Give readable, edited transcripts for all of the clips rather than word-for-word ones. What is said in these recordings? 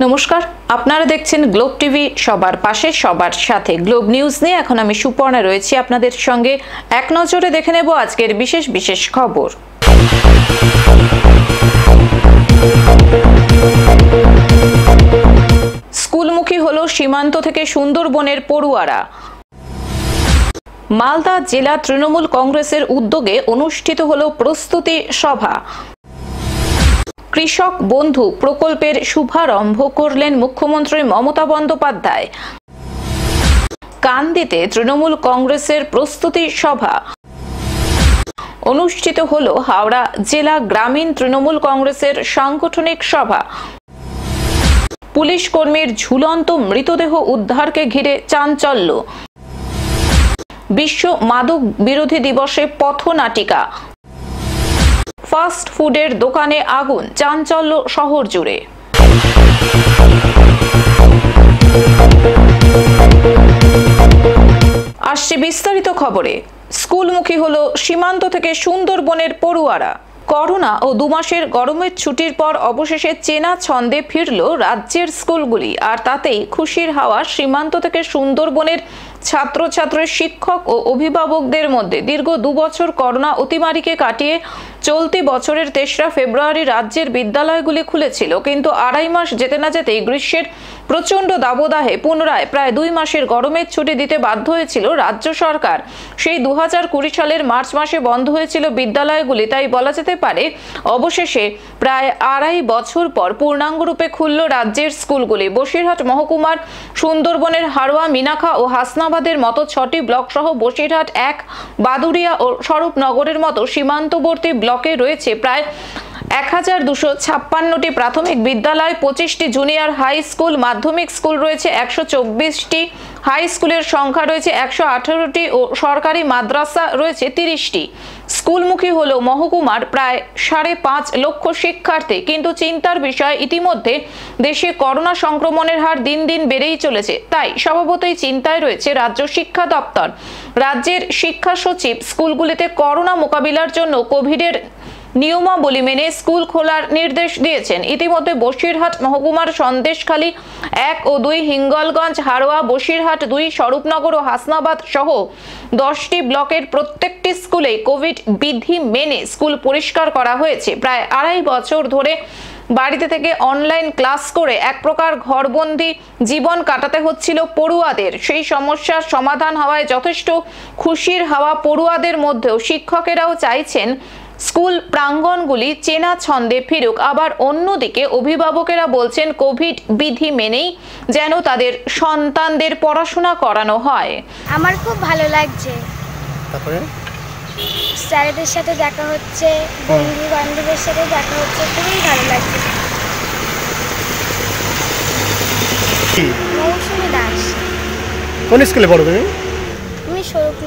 নমস্কার, আপনারা দেখছেন গ্লোব টিভি, সবার পাশে সবার সাথে। গ্লোব নিউজ নিয়ে এখন আমি সুপর্ণা রয়েছি আপনাদের সঙ্গে। এক নজরে দেখে নেব আজকের বিশেষ বিশেষ খবর। স্কুলমুখী হলো সীমান্ত থেকে সুন্দরবনের পড়ুয়ারা। মালদা জেলা তৃণমূল কংগ্রেসের উদ্যোগে অনুষ্ঠিত হলো প্রস্তুতি সভা। কৃষক বন্ধু প্রকল্পের শুভারম্ভ করলেন মুখ্যমন্ত্রী মমতা বন্দ্যোপাধ্যায়। কান্দিতে তৃণমূল কংগ্রেসের প্রস্তুতি সভা অনুষ্ঠিত হলো। হাওড়া জেলা গ্রামীণ তৃণমূল কংগ্রেসের সাংগঠনিক সভা। পুলিশ কর্মীর ঝুলন্ত মৃতদেহ উদ্ধারকে ঘিরে চাঞ্চল্য। বিশ্ব মাদক বিরোধী দিবসে পথনাটিকা। ফাস্ট ফুডের দোকানে আগুন, চাঞ্চল্য শহর জুড়ে। আসছে বিস্তারিত খবরে। স্কুলমুখী হলো সীমান্ত থেকে সুন্দরবনের পড়ুয়ারা। করোনা ও 2 মাসের গরমের ছুটির পর অবশেষে চেনা ছন্দে ফিরল রাজ্যের স্কুলগুলি, আর তাতেই খুশির হাওয়া সীমান্ত থেকে সুন্দরবনের ছাত্রছাত্রী, শিক্ষক ও অভিভাবকদের মধ্যে। দীর্ঘ 2 বছর করোনা অতিমারীকে কাটিয়ে চলতি বছরের 3রা ফেব্রুয়ারি রাজ্যের বিদ্যালয়গুলি খুলেছিল, কিন্তু 2.5 মাস যেতে না যেতেই গ্রীষ্মের প্রচন্ড দাবদাহে পুনরায় প্রায় 2 মাসের গরমের ছুটি দিতে বাধ্য হয়েছিল রাজ্য সরকার। সেই 2020 সালের মার্চ মাসে বন্ধ হয়েছিল বিদ্যালয়গুলি। তাই বলা যেতে পারে অবশেষে প্রায় 2.5 বছর পর পূর্ণাঙ্গরূপে খুলল রাজ্যের স্কুলগুলি। বসিরহাট মহকুমার সুন্দরবনের হাড়োয়া, মিনাখা ও হাসনাবাদের মতো 6টি ব্লক সহ বসিরহাট 1, বাদুড়িয়া ও স্বরূপনগরের মতো সীমান্তবর্তী ব্লকে রয়েছে প্রায় 1256টি প্রাথমিক বিদ্যালয়, 25টি জুনিয়র হাই স্কুল, মাধ্যমিক স্কুল রয়েছে 124টি, হাই স্কুলের সংখ্যা রয়েছে 118টি ও সরকারি মাদ্রাসা রয়েছে 30টি। স্কুলমুখী হলো মহকুমার প্রায় 5.5 লক্ষ শিক্ষার্থী। কিন্তু চিন্তার বিষয়, ইতিমধ্যে দেশে করোনা সংক্রমণের হার দিন দিন বেড়েই চলেছে। তাই স্বভাবতই চিন্তায় রয়েছে রাজ্য শিক্ষা দপ্তর। রাজ্যের শিক্ষা সচিব স্কুলগুলিতে করোনা মোকাবিলার জন্য কোভিডের নিয়মাবলী মেনে স্কুল খোলার নির্দেশ দিয়েছেন। ইতিমধ্যে বসিরহাট মহকুমার সন্দেশখালী 1 ও 2, হিঙ্গলগঞ্জ, হাড়োয়া, বসিরহাট 2, স্বরূপনগর ও হাসনাবাদ সহ 10টি ব্লকের প্রত্যেকটি স্কুলে কোভিড বিধি মেনে স্কুল পরিষ্কার করা হয়েছে। প্রায় 2.5 বছর ধরে বাড়িতে থেকে অনলাইন ক্লাস করে এক প্রকার ঘরবন্দি জীবন কাটাতে হচ্ছিল পড়ুয়াদের। সেই সমস্যার সমাধান হওয়ায় যথেষ্ট খুশির হাওয়া পড়ুয়াদের মধ্যেও। শিক্ষকেরাও চাইছেন স্কুল প্রাঙ্গণগুলি চেনা ছন্দে ফিরুক। আবার অন্যদিকে অভিভাবকেরা বলছেন কোভিড বিধি মেনেই যেন তাদের সন্তানদের পড়াশোনা করানো হয়। আমার খুব ভালো লাগছে। তারপরে স্যারদের সাথে দেখা হচ্ছে, বন্ধু বান্ধবের সাথে দেখা হচ্ছে, খুবই ভালো লাগছে। মৌসুমী দাস। কোন স্কুলে পড়ো তুমি? আমি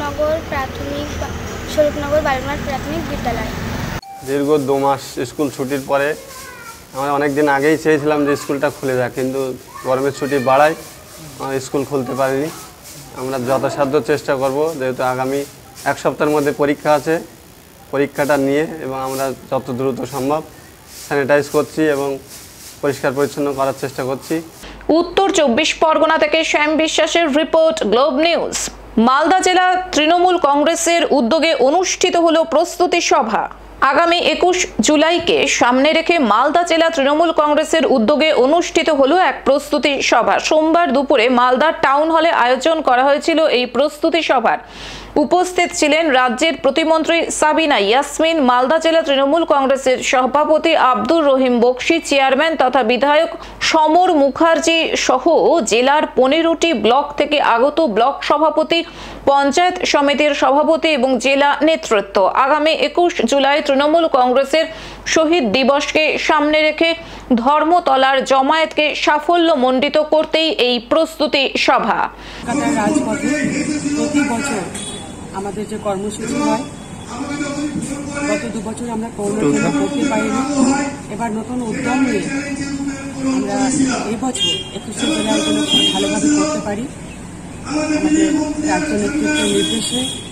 স্বরূপনগর বালুরঘাট প্রাথমিক বিদ্যালয়। দীর্ঘ 2 মাস স্কুল ছুটির পরে আমরা অনেক দিন আগেই চেয়েছিলাম যে স্কুলটা খুলে যাক, কিন্তু গরমের ছুটি বাড়ায় আমরা স্কুল খুলতে পারিনি। আমরা যথাসাধ্য চেষ্টা করব, যেহেতু আগামী 1 সপ্তাহের মধ্যে পরীক্ষা আছে, পরীক্ষাটা নিয়ে এবং আমরা যত দ্রুত সম্ভব স্যানিটাইজ করছি এবং পরিষ্কার পরিচ্ছন্ন করার চেষ্টা করছি। উত্তর 24 পরগনা থেকে শ্যাম বিশ্বাসের রিপোর্ট, গ্লোব নিউজ। মালদা জেলা তৃণমূল কংগ্রেসের উদ্যোগে অনুষ্ঠিত হলো প্রস্তুতি সভা। আগামী 21 জুলাইকে সামনে রেখে মালদা জেলা তৃণমূল কংগ্রেসের উদ্যোগে অনুষ্ঠিত হলো এক প্রস্তুতি সভা। সোমবার দুপুরে মালদা টাউন হলে আয়োজন করা হয়েছিল এই প্রস্তুতি সভার। উপস্থিত ছিলেন রাজ্যের প্রতিমন্ত্রী সাবিনা ইয়াসমিন, মালদা জেলা তৃণমূল কংগ্রেসের সভাপতি আব্দুর রহিম বক্সি, চেয়ারম্যান তথা বিধায়ক সমর মুখার্জি সহ জেলার 15টি ব্লক থেকে আগত ব্লক সভাপতি, পঞ্চায়েত সমিতির সভাপতি এবং জেলা নেতৃত্ব। আগামী 21 জুলাই তৃণমূল কংগ্রেসের শহীদ দিবসকে সামনে রেখে ধর্মতলার জমায়েতকে সাফল্যমণ্ডিত করতেই এই প্রস্তুতি সভা। রাজপথে প্রতি বছর আমাদের যে কর্মসূচি হয়, গত 2 বছর আমরা করোনা করতে পারিনি। এবার নতুন উদ্যম নিয়ে আমরা এবছর 21শে জুলাই এগুলো খুব ভালোভাবে করতে পারি। আমাদের রাজ্য নেতৃত্বের নির্দেশে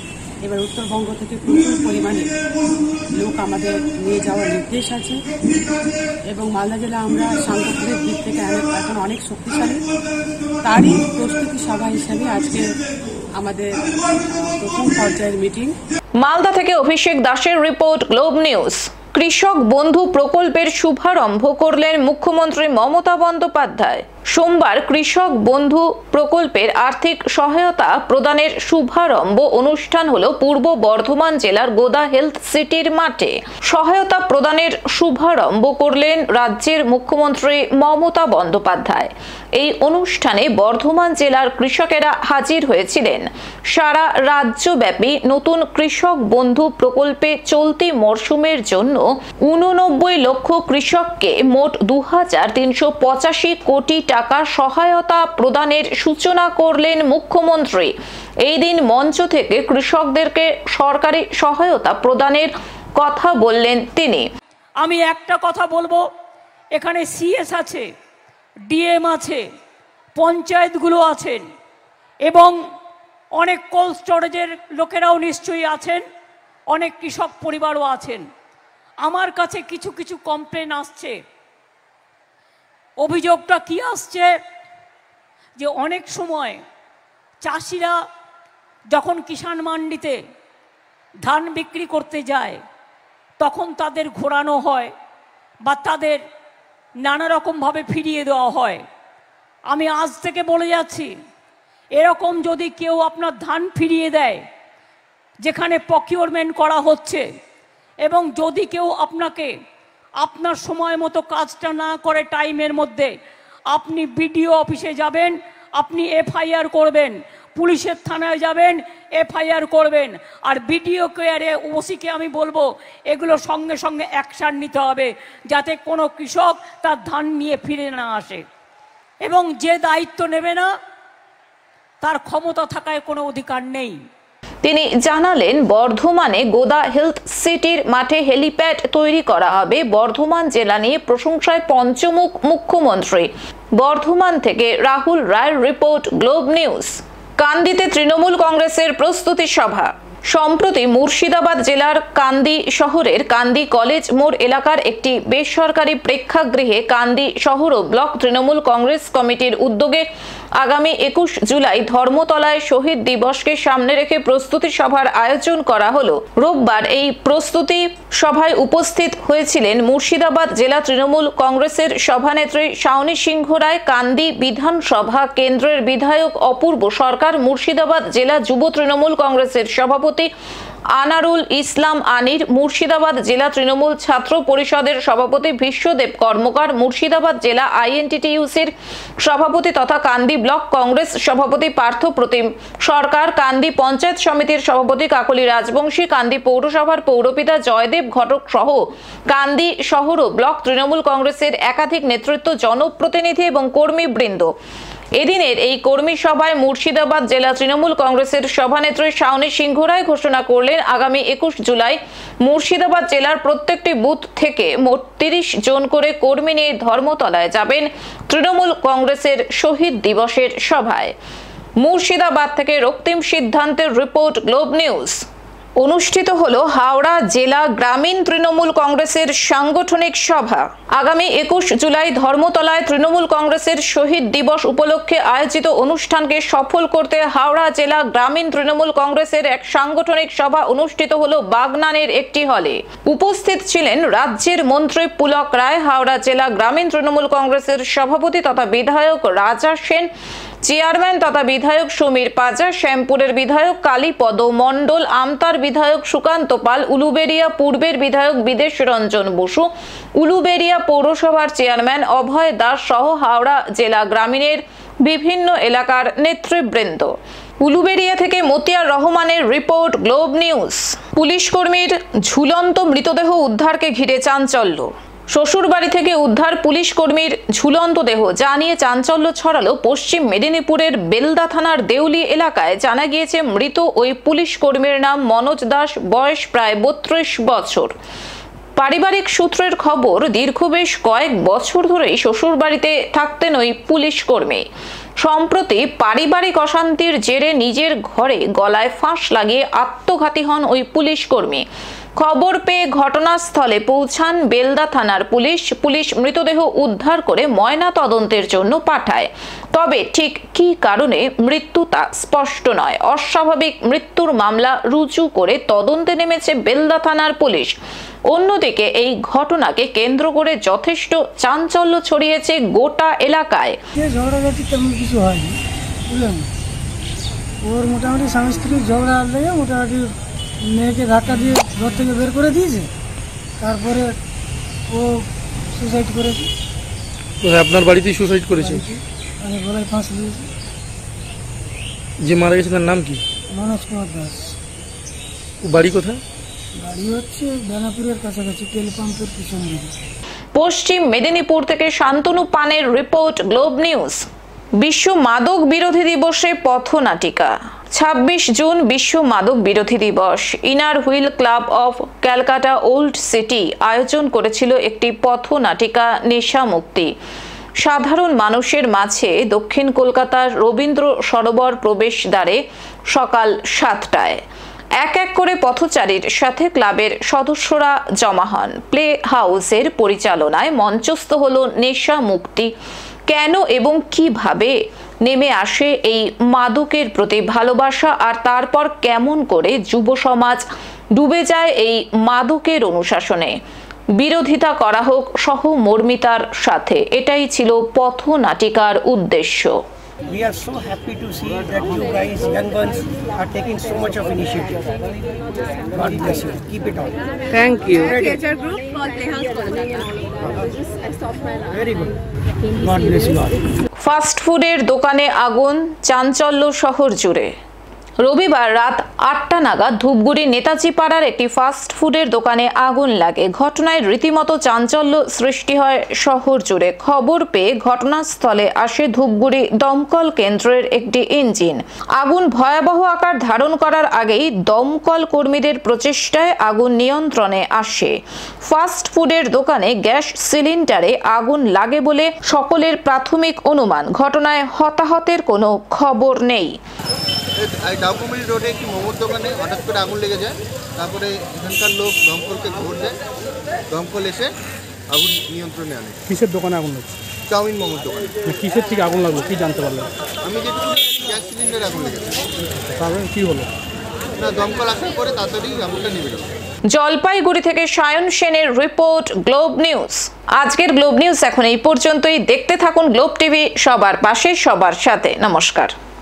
এবার উত্তরবঙ্গ থেকে প্রচুর পরিমাণে লোক আমাদের নিয়ে যাওয়ার নির্দেশ আছে এবং মালদা জেলা আমরা সাংগঠনিক দিক থেকে এখন অনেক শক্তিশালী। তারই প্রস্তুতি সভা হিসাবে আজকে আমাদের প্রথম পর্যায়ের মিটিং। মালদা থেকে অভিষেক দাসের রিপোর্ট, গ্লোব নিউজ। কৃষক বন্ধু প্রকল্পের শুভারম্ভ করলেন মুখ্যমন্ত্রী মমতা বন্দ্যোপাধ্যায়। সোমবার কৃষক বন্ধু প্রকল্পের আর্থিক সহায়তা প্রদানের শুভারম্ভ অনুষ্ঠান হলো পূর্ব বর্ধমান জেলার গোদা হেলথ সিটির মাঠে। সহায়তা প্রদানের শুভারম্ভ করলেন রাজ্যের মুখ্যমন্ত্রী মমতা বন্দ্যোপাধ্যায়। এই অনুষ্ঠানে বর্ধমান জেলার কৃষকেরা হাজির হয়েছিলেন। সারা রাজ্যব্যাপী নতুন কৃষক বন্ধু প্রকল্পে চলতি মরশুমের জন্য 89 লক্ষ কৃষককে মোট 2385 কোটি টাকা সহায়তা প্রদানের সূচনা করলেন মুখ্যমন্ত্রী। এই দিন মঞ্চ থেকে কৃষকদেরকে সরকারি সহায়তা প্রদানের কথা বললেন তিনি। আমি একটা কথা বলবো, এখানে সিএস আছে, ডিএম আছে, পঞ্চায়েতগুলো আছেন এবং অনেক কোল্ড স্টোরেজের লোকেরাও নিশ্চয়ই আছেন, অনেক কৃষক পরিবারও আছেন। আমার কাছে কিছু কিছু কমপ্লেন আসছে। অভিযোগটা কি আসছে যে অনেক সময় চাষিরা যখন কিষাণ মান্ডিতে ধান বিক্রি করতে যায় তখন তাদের ঘোরানো হয় বা তাদের নানা রকমভাবে ফিরিয়ে দেওয়া হয়। আমি আজ থেকে বলে যাচ্ছি, এরকম যদি কেউ আপনার ধান ফিরিয়ে দেয় যেখানে প্রকিউরমেন্ট করা হচ্ছে এবং যদি কেউ আপনাকে আপনার সময় মতো কাজটা না করে টাইমের মধ্যে, আপনি বিডিও অফিসে যাবেন, আপনি এফআইআর করবেন, পুলিশের থানায় যাবেন, এফআইআর করবেন। আর বিডিও কেয়ারে ওসিকে আমি বলবো এগুলো সঙ্গে সঙ্গে অ্যাকশান নিতে হবে যাতে কোনো কৃষক তার ধান নিয়ে ফিরে না আসে। এবং যে দায়িত্ব নেবে না তার ক্ষমতা থাকায় কোনো অধিকার নেই। তিনি জানালেন, বর্ধমানে গোদা হেলথ সিটির মাঠে হেলিপ্যাড তৈরি করা হবে। বর্ধমান জেলা নিয়ে প্রশংসায় পঞ্চমুখ মুখ্যমন্ত্রী। বর্ধমান থেকে রাহুল রায়ের রিপোর্ট, গ্লোব নিউজ। কান্দিতে তৃণমূল কংগ্রেসের প্রস্তুতি সভা। সম্প্রতি মুর্শিদাবাদ জেলার কান্দি শহরের কান্দি কলেজ মোড় এলাকার একটি বেসরকারি প্রেক্ষাগৃহে কান্দি শহর ও ব্লক তৃণমূল কংগ্রেস কমিটির উদ্যোগে আগামী 21 জুলাই ধর্মতলায় শহীদ দিবসকে সামনে রেখে প্রস্তুতি সভার আয়োজন করা হলো। রোববার এই প্রস্তুতি সভায় উপস্থিত হয়েছিলেন মুর্শিদাবাদ জেলা তৃণমূল কংগ্রেসের সভানেত্রী শাওনী সিংহ রায়, কান্দি বিধানসভা কেন্দ্রের বিধায়ক অপূর্ব সরকার, মুর্শিদাবাদ জেলা যুব তৃণমূল কংগ্রেসের সভাপতি আনারুল ইসলাম আনির, মুর্শিদাবাদ জেলা তৃণমূল ছাত্র পরিষদের সভাপতি বিশ্বদেব কর্মকার, মুর্শিদাবাদ জেলা আইএনটিটিইউসির সভাপতি তথা কান্দি ব্লক কংগ্রেস সভাপতি পার্থ প্রতিম সরকার, কান্দি পঞ্চায়েত সমিতির সভাপতি কাকলি রাজবংশী, কান্দি পৌরসভার পৌরপিতা জয়দেব ঘটক সহ কান্দি শহর ও ব্লক তৃণমূল কংগ্রেসের একাধিক নেতৃত্ব, জনপ্রতিনিধি এবং কর্মীবৃন্দ। এদিনের এই কর্মী সভায় মুর্শিদাবাদ জেলা তৃণমূল কংগ্রেসের সভানেত্রী শাওনী সিংহ রায় ঘোষণা করলেন, আগামী 21 জুলাই মুর্শিদাবাদ জেলার প্রত্যেকটি বুথ থেকে মোট 30 জন করে কর্মী নিয়ে ধর্মতলায় যাবেন তৃণমূল কংগ্রেসের শহীদ দিবসের সভায়। মুর্শিদাবাদ থেকে রক্তিম সিদ্ধান্তের রিপোর্ট, গ্লোব নিউজ। অনুষ্ঠিত হলো হাওড়া জেলা গ্রামীণ তৃণমূল কংগ্রেসের সাংগঠনিক সভা। আগামী 21 জুলাই ধর্মতলায় তৃণমূল কংগ্রেসের শহীদ দিবস উপলক্ষে আয়োজিত অনুষ্ঠানকে সফল করতে হাওড়া জেলা গ্রামীণ তৃণমূল কংগ্রেসের এক সাংগঠনিক সভা অনুষ্ঠিত হলো বাগনানের একটি হলে। উপস্থিত ছিলেন রাজ্যের মন্ত্রী পুলক রায়, হাওড়া জেলা গ্রামীণ তৃণমূল কংগ্রেসের সভাপতি তথা বিধায়ক রাজা সেন, চেয়ারম্যান তথা বিধায়ক সমীর পাজা, শ্যামপুরের বিধায়ক কালীপদ মণ্ডল, আমতার বিধায়ক সুকান্ত পাল, উলুবেড়িয়া পূর্বের বিধায়ক বিদেশ রঞ্জন বসু, উলুবেড়িয়া পৌরসভার চেয়ারম্যান অভয় দাস সহ হাওড়া জেলা গ্রামীণের বিভিন্ন এলাকার নেতৃবৃন্দ। উলুবেড়িয়া থেকে মতিয়ার রহমানের রিপোর্ট, গ্লোব নিউজ। পুলিশ কর্মীর ঝুলন্ত মৃতদেহ উদ্ধারকে ঘিরে চাঞ্চল্য। শ্বশুর বাড়ি থেকে উদ্ধার পুলিশ কর্মীর ঝুলন্ত দেহ, জানিয়ে চাঞ্চল্য ছড়ালো পশ্চিম মেদিনীপুরের বেলদা থানার দেউলি এলাকায়। জানা গিয়েছে, মৃত ওই পুলিশ কর্মীর নাম মনোজ দাস, বয়স প্রায় 32 বছর। পারিবারিক সূত্রের খবর, দীর্ঘ বেশ কয়েক বছর ধরেই শ্বশুরবাড়িতে থাকতেন ওই পুলিশ কর্মী। সম্প্রতি পারিবারিক অশান্তির জেরে নিজের ঘরে গলায় ফাঁস লাগিয়ে আত্মঘাতী হন ওই পুলিশ কর্মী। খবর পেয়ে ঘটনাস্থলে পৌঁছান বেলদা থানার পুলিশ মৃতদেহ উদ্ধার করে ময়না তদন্তের জন্য পাঠায়। তবে ঠিক কী কারণে মৃত্যু তা স্পষ্ট নয়। অস্বাভাবিক মৃত্যুর মামলা রুজু করে তদন্তে নেমেছে বেলদা থানার পুলিশ। অন্যদিকে এই ঘটনাকে কেন্দ্র করে যথেষ্ট চাঞ্চল্য ছড়িয়েছে গোটা এলাকায়। ঝগড়াঝাটি তেমন কিছু হয়নি, বুঝলেন। ওর মোটামুটি স্বামী স্ত্রীর ঝগড়া লেগে মোটামুটি মেয়েকে ধাক্কা দিয়ে ঘর থেকে বের করে দিয়েছে। তারপরে ও সুসাইড করেছে। আপনার বাড়িতেই সুসাইড করেছে? মানে গলায় ফাঁস দিয়েছে। যে মারা গেছে তার নাম কি? মনোজ কুমার দাস। বাড়ি কোথায়? বাড়ি হচ্ছে বেনাপুরের কাছাকাছি, তেল পাম্পের পিছন দিকে। পশ্চিম মেদিনীপুর থেকে শান্তনু পানের রিপোর্ট, গ্লোব নিউজ। বিশ্ব মাদক বিরোধী দিবসে পথনাটিকা। 26 জুন বিশ্ব মাদক বিরোধী দিবস। Inner Wheel Club of Calcutta Old City আয়োজন করেছিল একটি পথনাটিকা, নেশা মুক্তি। সাধারণ মানুষের মাঝে দক্ষিণ কলকাতার রবীন্দ্র সরোবর প্রবেশদ্বারে সকাল 7টায় এক এক করে পথচারীর সাথে ক্লাবের সদস্যরা জমা হন। প্লে হাউসের পরিচালনায় মঞ্চস্থ হলো নেশা মুক্তি। কেন এবং কিভাবে নেমে আসে এই মাদকের প্রতি ভালোবাসা, আর তারপর কেমন করে যুব সমাজ ডুবে যায় এই মাদকের অনুশাসনে, বিরোধিতা করা হোক সহমর্মিতার সাথে। এটাই ছিল পথনাটিকার উদ্দেশ্য। We are so happy to see that you guys, young ones, are taking so much of initiative. God bless you. Keep it on. Thank you. Theatre group for Playhouse Kolkata. I stopped my life. Very good. God bless you all. Fast ফুডের দোকানে আগুন, চাঞ্চল্য শহর জুড়ে। রবিবার রাত 8টা নাগাদ ধূপগুড়ি নেতাজি পাড়ার একটি ফাস্ট ফুডের দোকানে আগুন লাগে। ঘটনায় রীতিমতো চাঞ্চল্য সৃষ্টি হয় শহর জুড়ে। খবর পেয়ে ঘটনাস্থলে আসে ধূপগুড়ি দমকল কেন্দ্রের একটি ইঞ্জিন। আগুন ভয়াবহ আকার ধারণ করার আগেই দমকল কর্মীদের প্রচেষ্টায় আগুন নিয়ন্ত্রণে আসে। ফাস্ট ফুডের দোকানে গ্যাস সিলিন্ডারে আগুন লাগে বলে সকলের প্রাথমিক অনুমান। ঘটনায় হতাহতের কোনো খবর নেই। ডাকুমিলি রোডে একটি মোমোর দোকানে হঠাৎ করে আগুন লেগে যায়। তারপরে এখানকার লোক দমকলকে খবর দেয়, দমকল এসে আগুন নিয়ন্ত্রণে আনে। কিসের দোকানে আগুন লাগছে? চাউমিন মোমোর দোকানে। কিসের থেকে আগুন লাগলো কি জানতে পারলেন? আমি যেটুকু গ্যাস সিলিন্ডারে আগুন লেগেছে। তারপরে কি হলো? না, দমকল আসার পরে তাড়াতাড়ি আগুনটা নিভে গেল। জলপাইগুড়ি থেকে সায়ন সেনের রিপোর্ট, গ্লোব নিউজ। আজকের গ্লোব নিউজ এখন এই পর্যন্তই। দেখতে থাকুন গ্লোব টিভি, সবার পাশে সবার সাথে। নমস্কার।